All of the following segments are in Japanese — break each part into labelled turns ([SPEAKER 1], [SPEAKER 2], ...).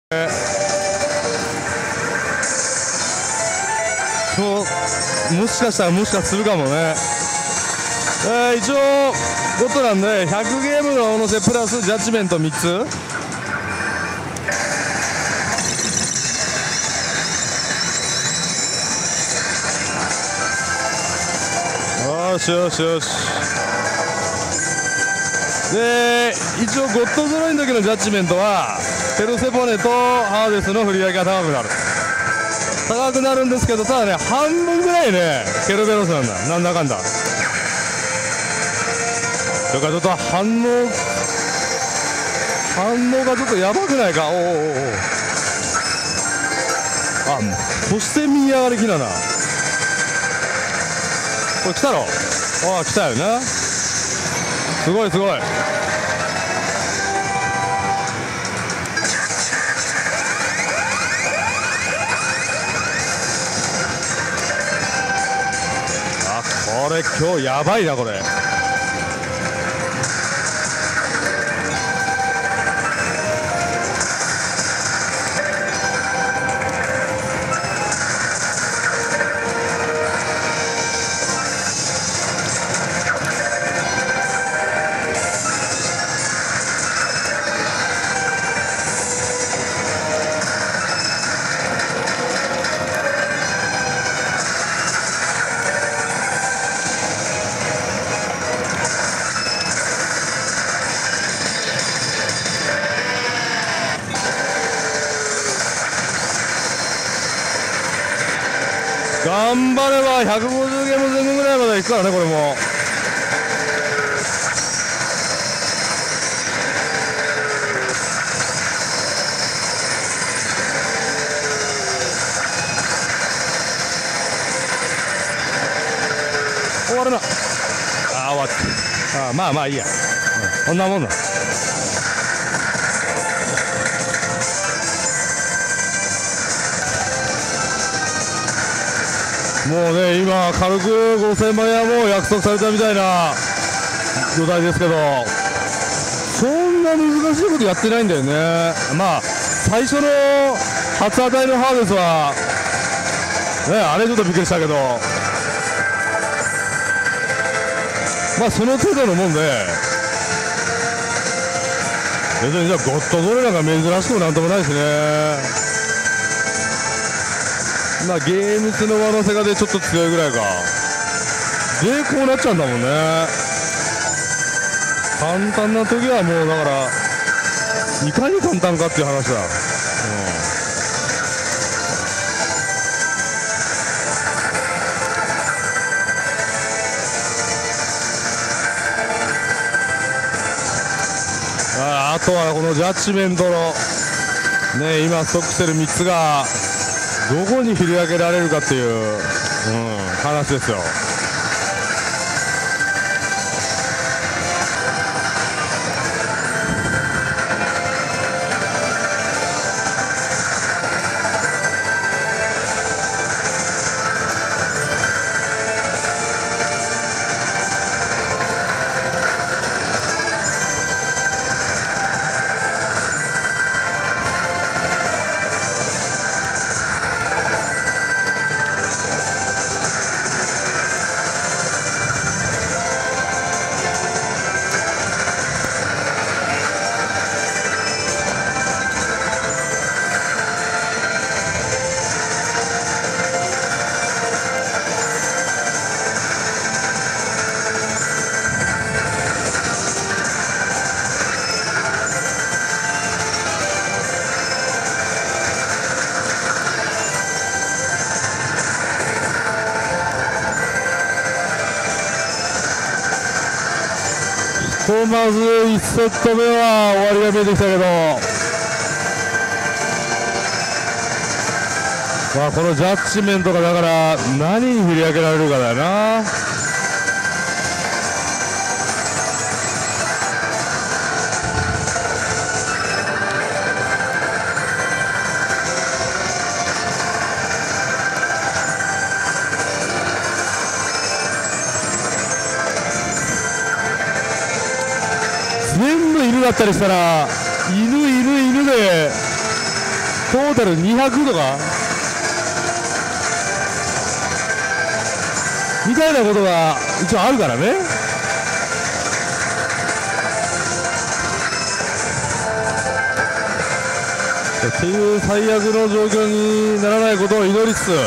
[SPEAKER 1] もしかしたらするかもね。一応ゴッドなんで100ゲームの乗せプラスジャッジメント3つ。よしよしよし。で一応ゴッドゾロイの時のジャッジメントはペルセポネとハーデスの振り上げが高くなるんですけど、ただね半分ぐらいねケルベロスなんだかんだ。それからちょっと反応がちょっとやばくないか。そして右上がりきだな。これ来たろ。来たよな。すごいすごい。これ今日やばいなこれ。頑張れば150ゲーム前後ぐらいまでいくからねこれも。終わるな。終わった。まあいいや、こんなもんだ。もうね今軽く5000万円はもう約束されたみたいな状態ですけど、そんな難しいことやってないんだよね。まあ最初の初当たりのハーデスはねあれちょっとびっくりしたけど、まあその程度のもんで、別にじゃあゴッドゾレなんか珍しくもなんともないですね。まあゲーム性の上乗せがでちょっと強いぐらいかでこうなっちゃうんだもんね。簡単な時はもうだからいかに簡単かっていう話だ。あとはこのジャッジメントのね今ストックしてる3つがどこに振り上げられるかっていう、話ですよ。まず1セット目は終わりが見えてきたけど、まあこのジャッジメントがだから何に振り分けられるかだよな。全部犬だったりしたら犬でトータル200とかみたいなことが一応あるからね。っていう最悪の状況にならないことを祈りつつ、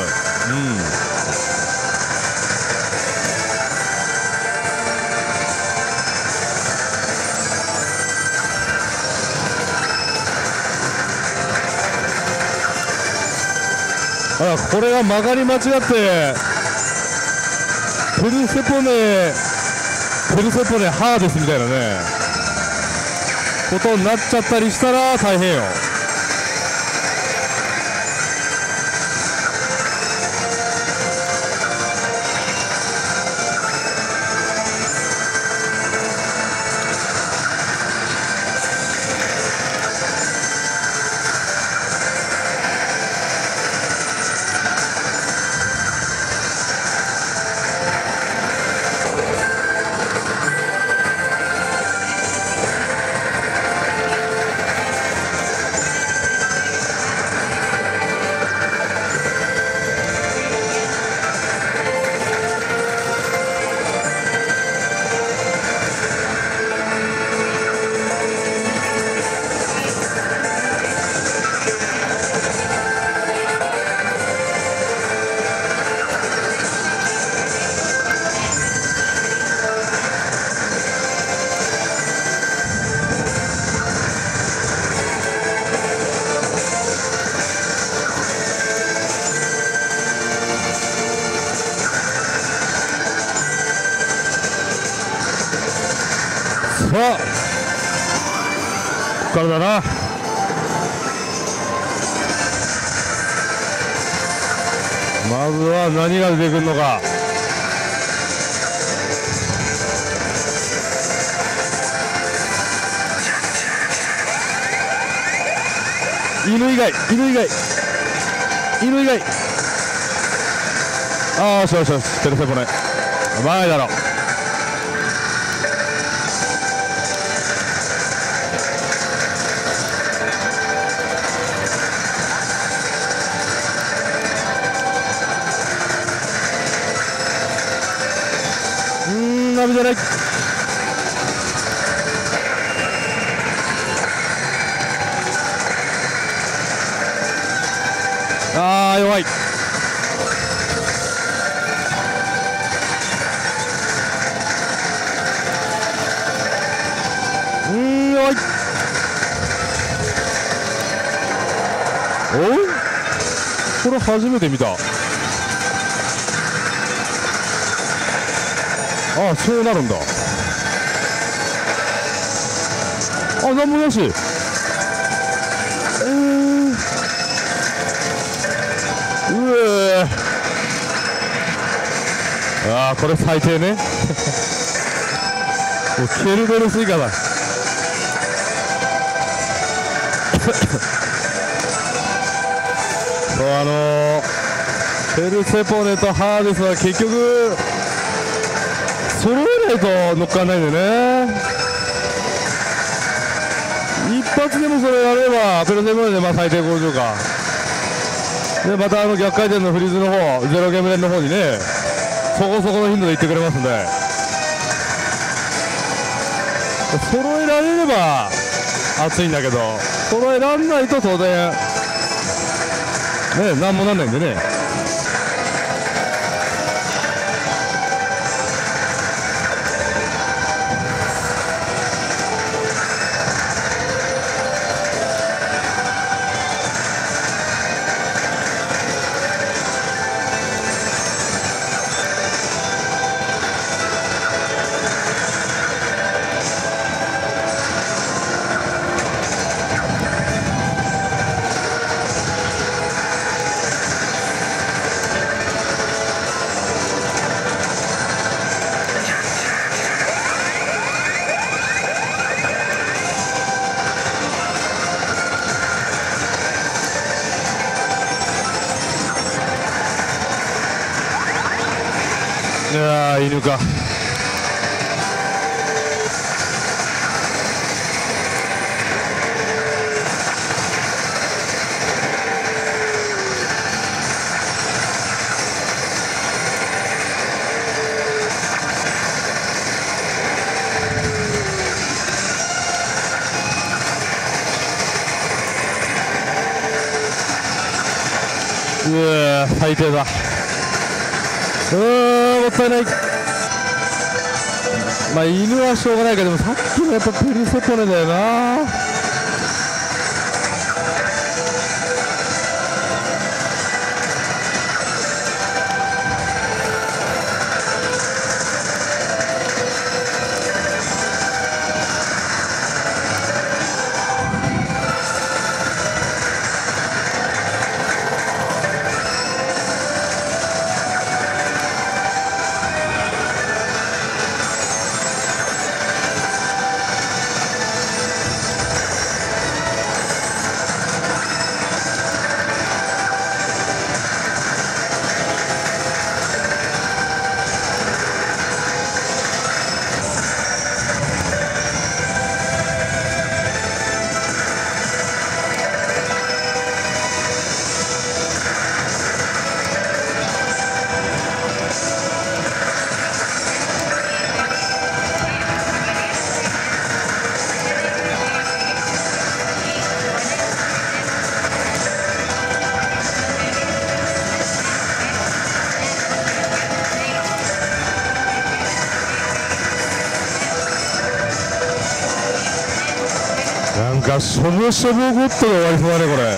[SPEAKER 1] これが曲がり間違ってペルセポネハーデスみたいなねことになっちゃったりしたら大変よ。さあ、ここからだな。まずは何が出てくるのか。犬以外。ああ、よし、ペルセポネ前だろ。ナビじゃない。ああ、弱い。弱い。おう、これ初めて見た。ああ、そうなるんだ。あ、なんもなし。ああ、これ最低ね。もうケルベロス以下だ。そう、ペルセポネとハーデスは結局揃えないと乗っかんないんだよね。一発でもそれやればペルセポネで最低50かで、また逆回転のフリーズの方、ゼロゲーム連の方にね、そこそこの頻度でいってくれますんで、揃えられれば熱いんだけど、揃えらんないと当然ね、なんもなんないんでね。いやー、犬か。 最低だ。もったいない。まあ犬はしょうがないけど、でもさっきのやっぱペルセポネだよな。なんかしょぼしょぼゴッドで終わりそうだねこれ。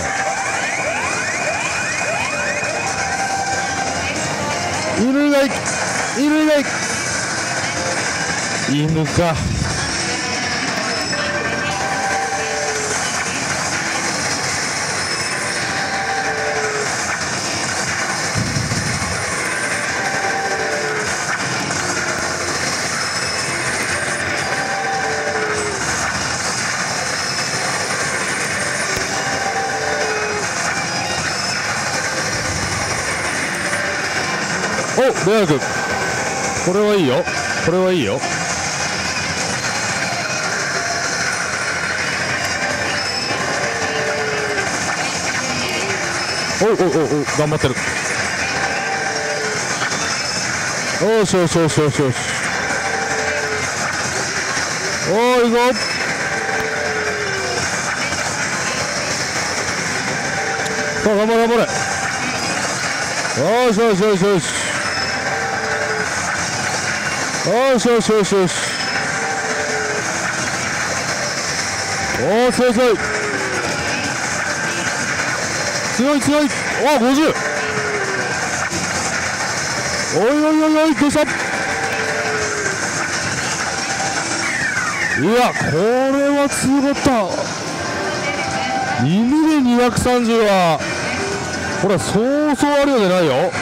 [SPEAKER 1] 犬がい犬がい犬か。お、レア君、これはいいよ、これはいいよ。おお頑張ってる。よしよしよしよしよし。おーいいぞ。さあ頑張れ頑張れ。よしよしよしよし。よしよしよしよし。おお強い強い強い強い。おお50。おいおいおいおいどうした。いやこれは強かった。犬で230はこれはそうそうあるようでないよ。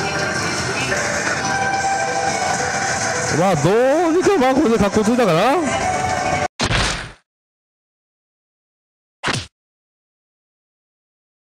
[SPEAKER 1] まあどうにかまあこれで格好ついたかな。